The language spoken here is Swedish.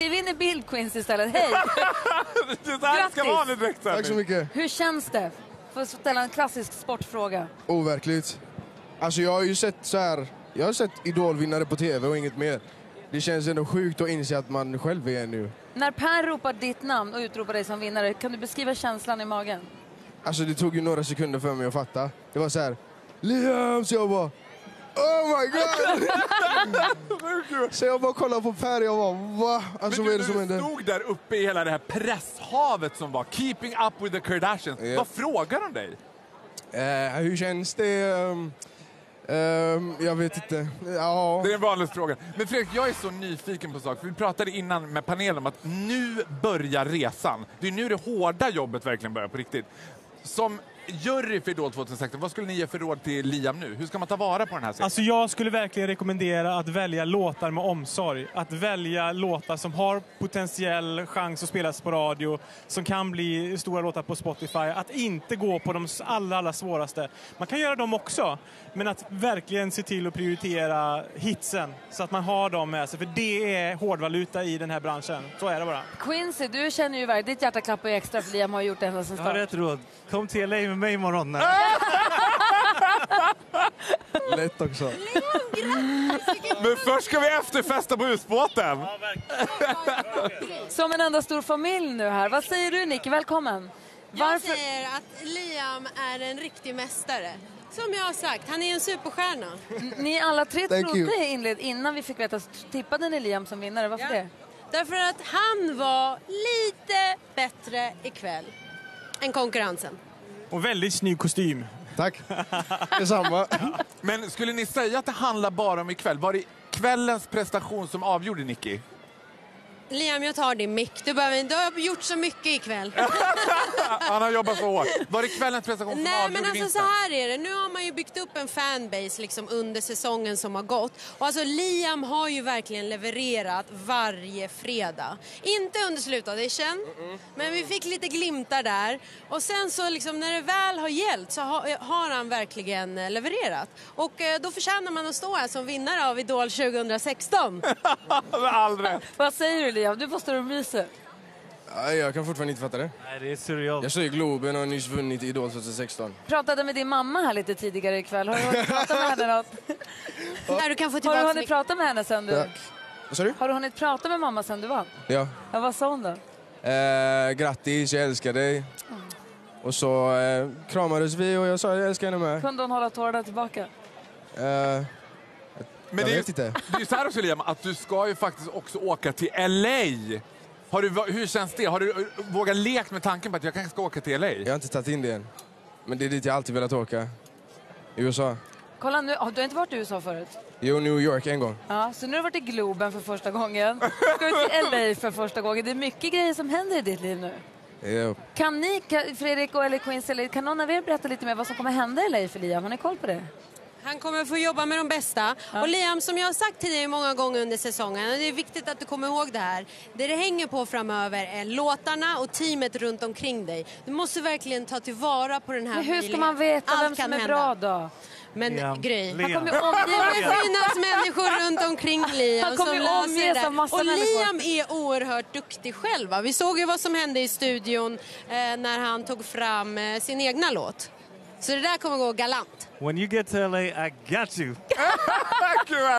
Skriv in i bild, Quincy, istället. Hej! Det här ska vara en direkt. Tack så mycket. Hur känns det? Får jag ställa en klassisk sportfråga. Overkligt. Alltså jag har ju sett så här. Jag har sett idolvinnare på tv och inget mer. Det känns ändå sjukt att inse att man själv är nu. När Per ropar ditt namn och utropar dig som vinnare, kan du beskriva känslan i magen? Alltså det tog ju några sekunder för mig att fatta. Det var så här. Liam! Så jag bara... Oh my god! Så jag bara kollade på Per och jag bara, va? Alltså men vad är det som du händer? stod där uppe i hela det här presshavet som var Keeping Up with the Kardashians. Ja. Vad frågar de dig? Hur känns det? Jag vet inte. Ja. Det är en vanlig fråga. Men Fredrik, jag är så nyfiken på sak. För vi pratade innan med panelen om att nu börjar resan. Det är nu det hårda jobbet verkligen börjar på riktigt. Som jury för Idol 2016, vad skulle ni ge för råd till Liam nu? Hur ska man ta vara på den här scenen? Alltså jag skulle verkligen rekommendera att välja låtar med omsorg. Att välja låtar som har potentiell chans att spelas på radio, som kan bli stora låtar på Spotify. Att inte gå på de allra svåraste. Man kan göra dem också, men att verkligen se till att prioritera hitsen så att man har dem med sig. För det är hårdvaluta i den här branschen. Så är det bara. Quincy, du känner ju verkligen, ditt hjärta klappar ju extra för Liam har gjort det ända sedan Ja, start. rätt råd. Kom till LA med mig imorgon. Lätt också. Men först ska vi efterfesta på husbåten. Som en enda stor familj nu här. Vad säger du, Nicky? Välkommen. Jag säger att Liam är en riktig mästare. Som jag har sagt, han är en superstjärna. Ni alla tre Thank you. trodde innan vi fick veta, tippade ni Liam som vinnare. Varför det? Därför att han var lite bättre ikväll än konkurrensen. Och väldigt snygg kostym. Tack. Detsamma. Men skulle ni säga att det handlar bara om ikväll? Var det kvällens prestation som avgjorde, Nicky? Liam, jag tar din mick. Du har gjort så mycket ikväll. Han har jobbat så hårt. Var det kvällens prestation som Nej, avgjorde men alltså vinsten? så här är det. Nu har man ju byggt upp en fanbase liksom under säsongen som har gått. Och alltså Liam har ju verkligen levererat varje fredag. Inte under slutaudition, men vi fick lite glimtar där. Och sen så liksom när det väl har gällt så har han verkligen levererat. Och då förtjänar man att stå här som vinnare av Idol 2016. Aldrig. Vad säger du, Liam? Du får stå och mysa. Nej, jag kan fortfarande inte fatta det. Nej, det är surreal. Jag står i Globen och har nyss vunnit Idol 2016. Pratade med din mamma här lite tidigare ikväll. Har du hunnit prata med henne något? Där du kan få Har du tillbaka hunnit prata med henne sen du... Tack. Vad sa du? Har du hunnit prata med mamma sen du vann? Ja. Ja, vad sa hon då? Grattis, jag älskar dig. Och så kramades vi och jag sa jag älskar henne med. Kunde hon hålla tårarna tillbaka? Men Jag det är, vet inte. det är ju så här också, Liam, att du ska ju faktiskt också åka till LA. Hur känns det? Har du vågat leka med tanken på att jag kanske ska åka till LA? Jag har inte tagit in det än. Men det är dit jag alltid velat åka. I USA. Kolla nu, du har inte varit i USA förut? Jo, New York en gång. Ja, så nu har du varit i Globen för första gången. Ska du till LA för första gången. Det är mycket grejer som händer i ditt liv nu. Ja. Kan ni, Fredrik eller Quincy, kan någon av er berätta lite mer vad som kommer hända i LA för Liam? Har ni koll på det? Han kommer få jobba med de bästa. Ja. Och Liam, som jag har sagt till dig många gånger under säsongen, och det är viktigt att du kommer ihåg det här. Det hänger på framöver är låtarna och teamet runt omkring dig. Du måste verkligen ta tillvara på den här. Men hur ska man veta vem som är bra då? Men Gry, han kommer ju omge finnas människor runt omkring Liam. Han kommer ju omges av massa och människor. Liam är oerhört duktig själv. Va? Vi såg ju vad som hände i studion när han tog fram sin egna låt. Så det där kommer gå galant. When you get to LA, I got you.